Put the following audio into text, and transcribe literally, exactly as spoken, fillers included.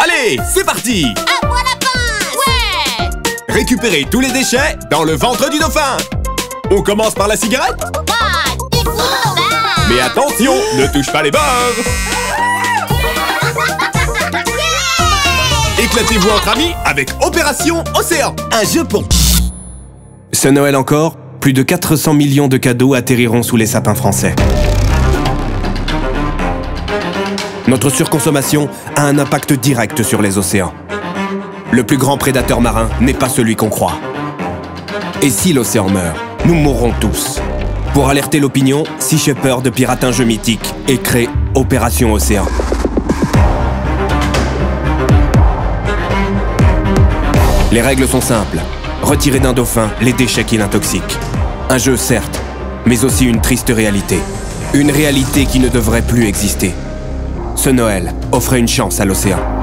Allez, c'est parti! À moi la pince! Ouais! Récupérez tous les déchets dans le ventre du dauphin! On commence par la cigarette? Bah, du coup, bah. Mais attention, ne touche pas les bords! Éclatez-vous entre amis avec Opération Océan, un jeu pour... Ce Noël encore, plus de quatre cents millions de cadeaux atterriront sous les sapins français. Notre surconsommation a un impact direct sur les océans. Le plus grand prédateur marin n'est pas celui qu'on croit. Et si l'océan meurt, nous mourrons tous. Pour alerter l'opinion, Sea Shepherd pirate un jeu mythique et crée Opération Océan. Les règles sont simples. Retirer d'un dauphin les déchets qui l'intoxiquent. Un jeu certes, mais aussi une triste réalité. Une réalité qui ne devrait plus exister. Ce Noël, offrez une chance à l'océan.